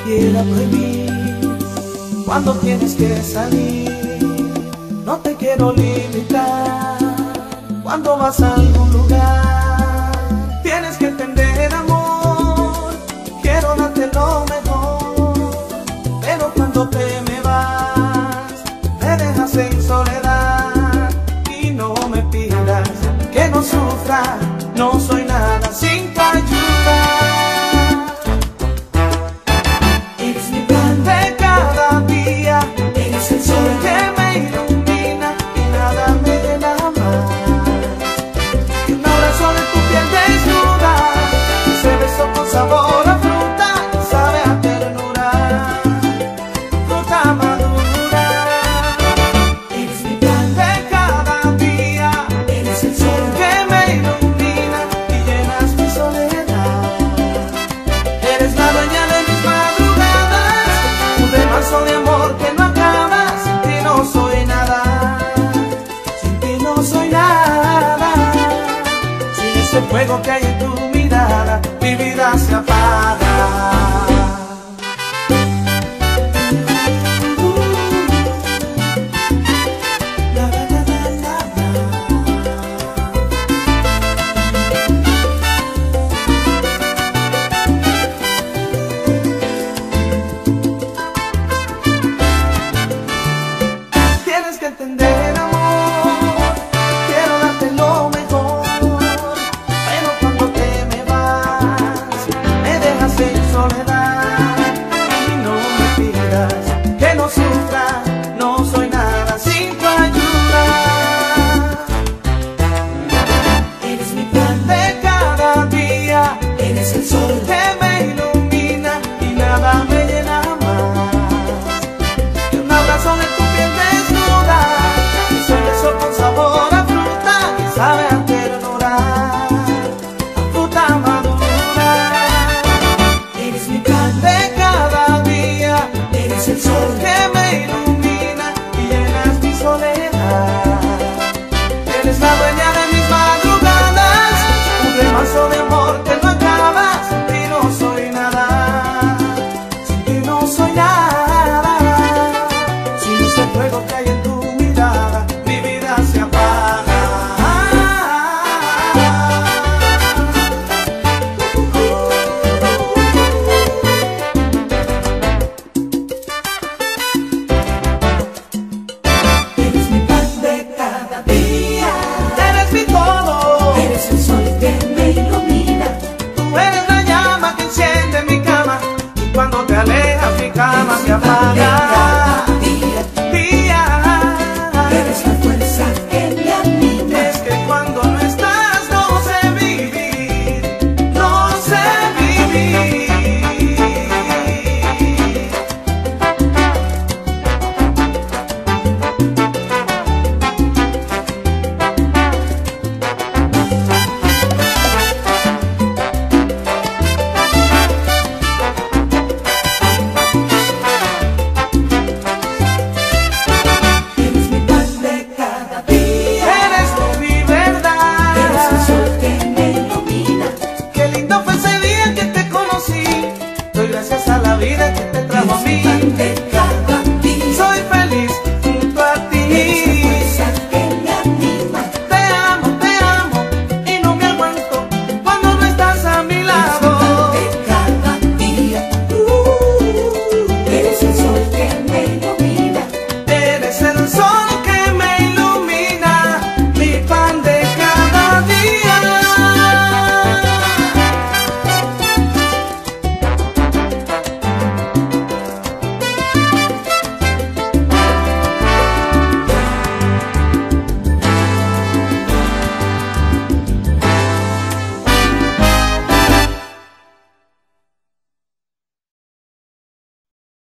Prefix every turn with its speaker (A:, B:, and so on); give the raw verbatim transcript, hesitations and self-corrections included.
A: quiera prohibir cuando tienes que salir. No te quiero limitar cuando vas a algún lugar. Tienes que entender, amor, quiero darte lo mejor, pero cuando te me vas, me dejas en soledad. Y no me pidas que no sufra, no soy nada sin tu ayuda. Eres mi plan de cada día, eres el sol que me ilumina y nada me llena más que un abrazo de tu piel desnuda, ese beso con sabor a fruta y sabe a ternura, fruta madura. Eres mi plan de cada día, eres el sol que me ilumina y llenas mi soledad. Eres la dueña de mis madrugadas, un remanso de amor que no acaba. Sin ti no soy nada, sin ti no soy nada. Sin ese fuego que hay en tu mirada, mi vida se apaga.